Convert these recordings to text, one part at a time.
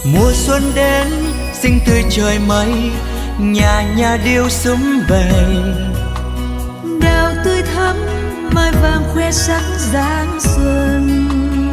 Mùa xuân đến xinh tươi trời mây, nhà nhà điêu sum vầy. Đào tươi thắm mai vàng khoe sắc dáng xuân.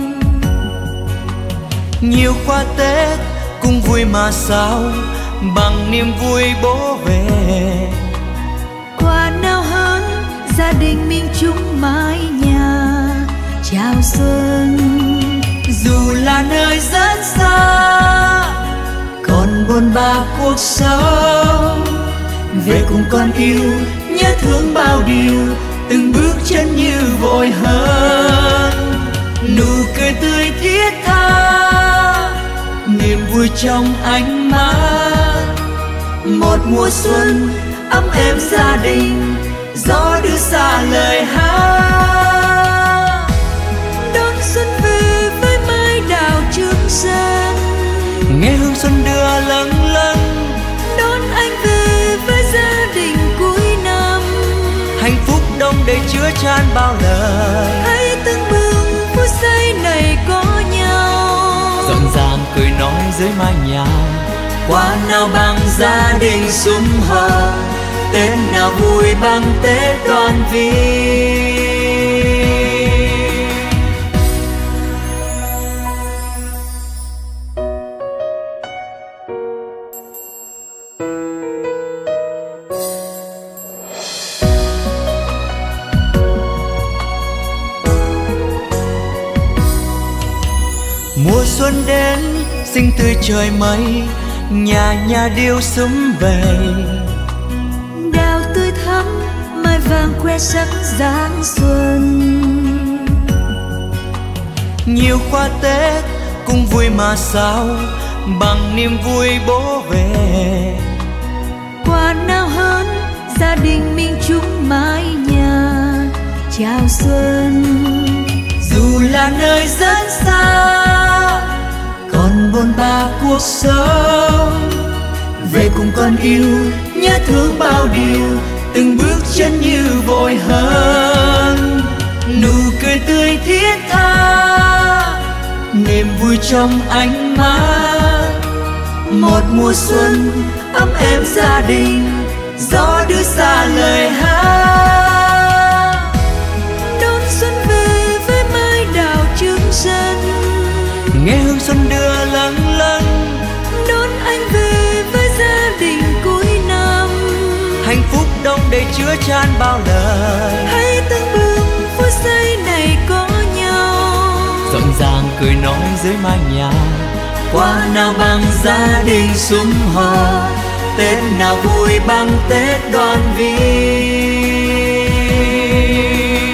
Nhiều qua Tết cũng vui mà sao, bằng niềm vui bố về. Quà nào hơn gia đình mình chung mái nhà chào xuân. Dù là nơi rất xa còn bôn ba cuộc sống, về cùng con yêu nhớ thương bao điều, từng bước chân như vội hơn. Nụ cười tươi thiết tha, niềm vui trong ánh mắt. Một mùa xuân ấm êm gia đình, gió đưa xa lời hát. Đón xuân về với mái đào trước sân, nghe hương xuân đưa lâng lâng. đón anh về với gia đình cuối năm, hạnh phúc đông đầy chứa chan bao lời. hãy từng bừng phút giây này có nhau, Rộn ràng cười nói dưới mái nhà. Quà nào bằng gia đình sum họp, Tết nào vui bằng Tết đoàn viên. Mùa xuân đến xinh tươi trời mây, nhà nhà điêu sum vầy. đào tươi thắm mai vàng khoe sắc dáng xuân. Nhiều qua Tết cũng vui mà sao, bằng niềm vui bố về. Quà nào hơn gia đình mình chung mái nhà chào xuân. Dù là nơi rất xa còn bôn ba cuộc sống, về cùng con yêu nhớ thương bao điều, từng bước chân như vội hơn. Nụ cười tươi thiết tha, niềm vui trong ánh mắt. Một mùa xuân ấm êm gia đình, gió đưa xa lời hát. Đón xuân về với mái đào trước sân, nghe hương xuân đưa lâng lâng. đón anh về với gia đình cuối năm, Hạnh phúc đông đầy chứa chan bao lời. hãy từng bừng phút giây này có nhau, Rộn ràng cười nói dưới mái nhà. Quà nào bằng gia đình sum họp, Tết nào vui bằng Tết đoàn viên.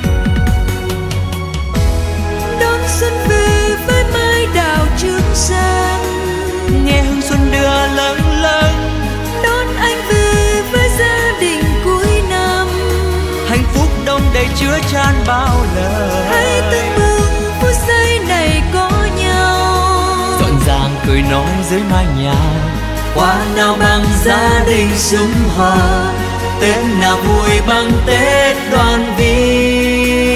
đón xuân về với mái đào trước sân, Nghe hương xuân đưa lâng lâng. đón anh về với gia đình cuối năm, Hạnh phúc đông đầy chứa chan bao lời. hãy từng bừng phút giây này có nhau, Rộn ràng cười nói dưới mái nhà. Quà nào bằng gia đình sum họp, Tết nào vui bằng Tết đoàn viên.